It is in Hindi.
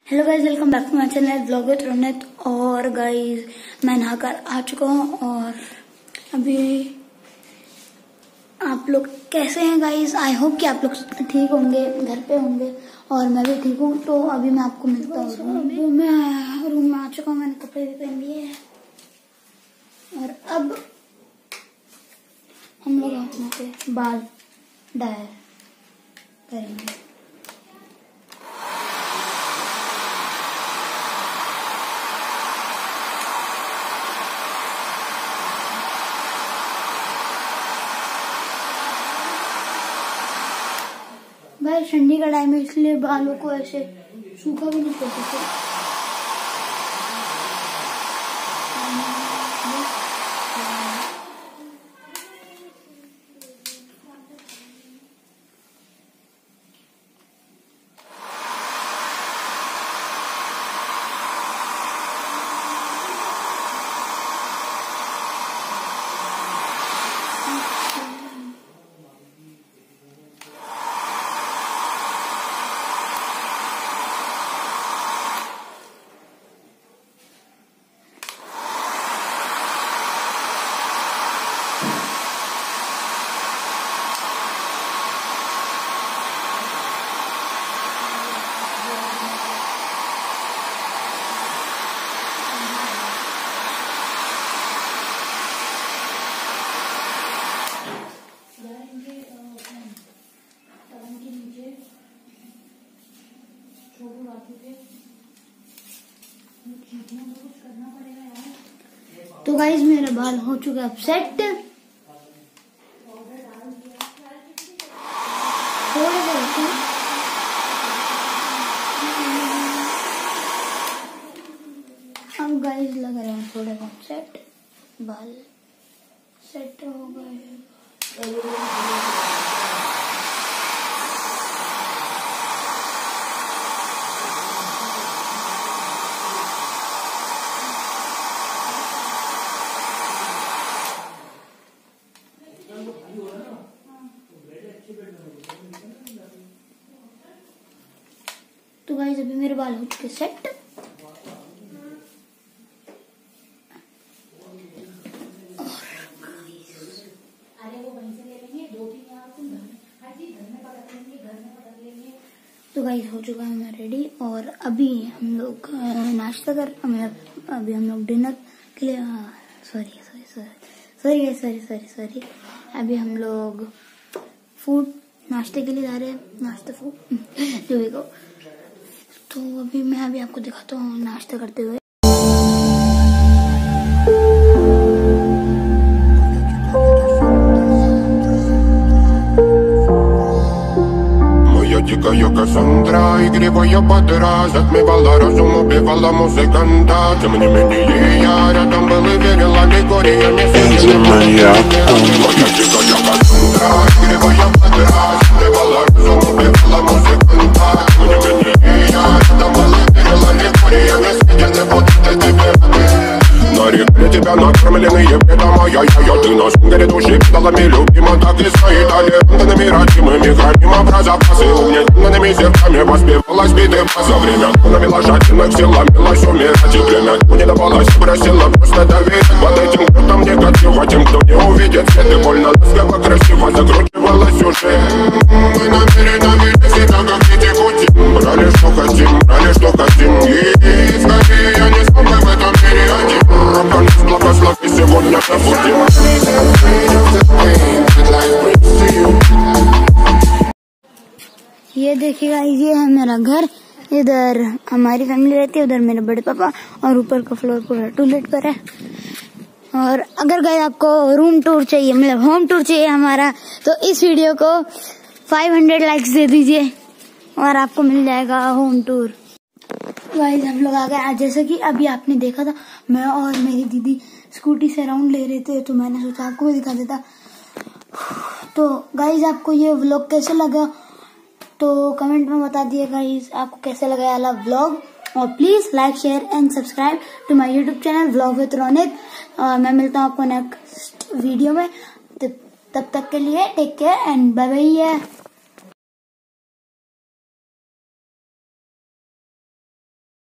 Hello guys, welcome back to my channel vlog with Ronit. और गाइज मैं नहाकर आ चुका हूँ और अभी आप लोग कैसे हैं गाइज? आई होप कि आप लोग ठीक होंगे, घर पे होंगे और मैं भी ठीक हूँ। तो अभी मैं आपको मिलता हूँ रूम में आ चुका हूँ, मैंने कपड़े भी पहन लिए हैं और अब हम लोग अपने बाल डायर करेंगे। भाई ठंडी का टाइम है इसलिए बालों को ऐसे सूखा भी नहीं कर सकते। तो गाइज मेरे बाल हो चुके अब सेट। अब गाइज लग रहे हैं थोड़े बहुत सेट, बाल सेट हो गए। तो गाइस अभी मेरे बाल हो चुके सेट। तो गाइस हो चुका है मैं रेडी और अभी हम लोग नाश्ता कर अभी हम लोग डिनर के लिए सॉरी अभी हम लोग फूड नाश्ते के लिए जा रहे हैं। नाश्ता फूड जो भी को। तो अभी मैं आपको दिखाता हूँ नाश्ता करते हुए। Дикая Кассандра, игривая подра, затмевала разум, убивала музыканта. Тем не менее я рядом был и верила легориями. Моя дикая Кассандра, игривая подра, затмевала разум, убивала музыканта. Тем не менее я рядом был и верила легориями. Сидя не будут тебе. Нарекли тебя накормленные предомая. Ты на сунгере души педалами любима. Так и стоит толерантными, родимыми, храним образопасы. Угнетенными сердцами воспевалась биты. За время навела жадных сил, ломилась умирать. И время не давалось, просила просто доверить. Под этим крутом негатива, тем, кто не увидит свет. И больно ласково, красиво закручивалась сюжет. Мы намеренно вели себя, как дети хотим. Брали, что хотим, и скорее я не смог в этом мире один. Рок-н-ролл благослови, сегодня забудем. ये देखिएगा, ये है मेरा घर। इधर हमारी फैमिली रहती है, उधर मेरे बड़े पापा और ऊपर का फ्लोर पूरा टॉयलेट पर है। और अगर गाइस आपको रूम टूर चाहिए, मतलब होम टूर चाहिए हमारा, तो इस वीडियो को 500 लाइक्स दे दीजिए और आपको मिल जाएगा होम टूर। गाइस हम लोग आ गए। जैसे कि अभी आपने देखा था, मैं और मेरी दीदी स्कूटी से राउंड ले रहे थे, तो मैंने सोचा आपको भी दिखा देता। तो गाइस आपको ये व्लॉग कैसे लगा तो कमेंट में बता दिए गाइस, आपको कैसे लगा ये वाला व्लॉग। और please like, share and subscribe to my YouTube channel vlog with Ronit. मैं मिलता हूँ आपको नेक्स्ट वीडियो में। तब तक के लिए take care and bye bye.